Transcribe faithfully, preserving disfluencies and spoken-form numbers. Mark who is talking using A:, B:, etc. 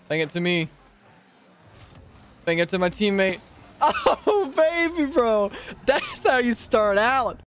A: Bang it to me. Bang it to my teammate. Oh, baby, bro. That's how you start out.